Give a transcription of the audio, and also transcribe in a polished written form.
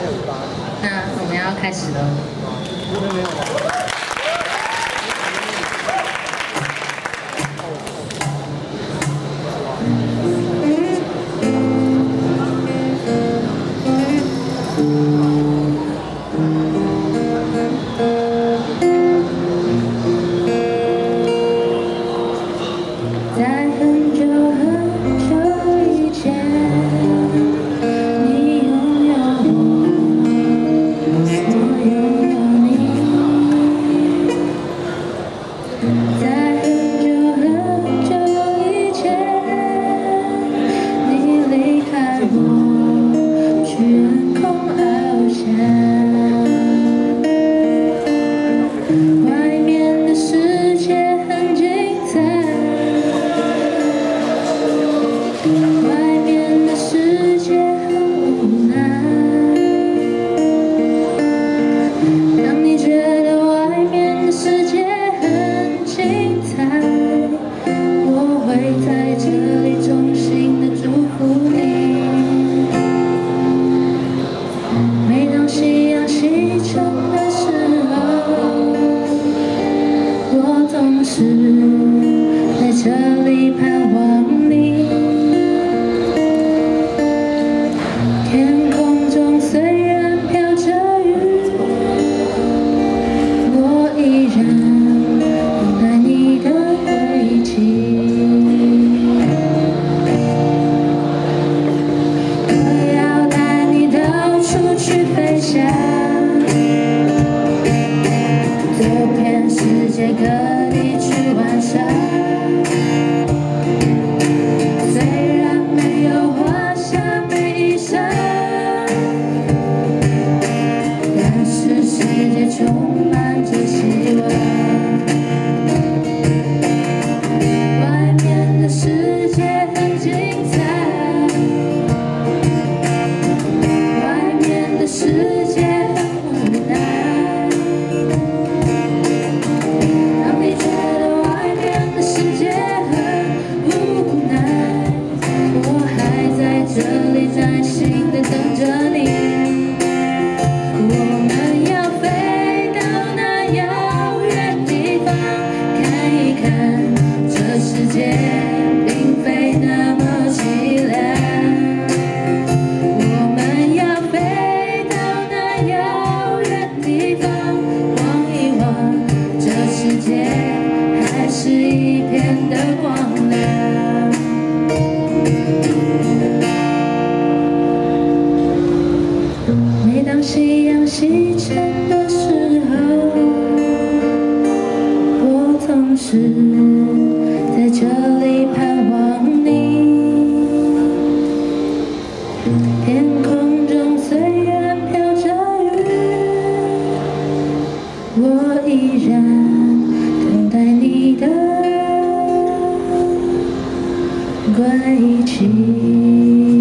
那我们要开始了。在很久很久以前，你拥有我，我拥有你。在很久很久以前，你离开我，去远空翱翔。外面的世界很精彩。外面的世界很无奈，当你觉得外面的世界很精彩，我会在这里衷心的祝福你。每当夕阳西沉的时候，我总是在这里盼望你。天空中虽然飘着雨，我依然等待你的归期。我要带你到处去飞翔，走遍世界各地去玩耍。虽然没有华厦美衣裳，世界充满着希望，外面的世界很精彩，外面的世界很无奈。当你觉得外面的世界很无奈，我还在这里耐心地等着你。世界并非那么凄凉，我们要飞到那遥远地方，望一望，这世界还是一片的光亮。每当夕阳西沉的时候，我总是在这里盼望你。天空中虽然飘着雨，我依然等待你的归期。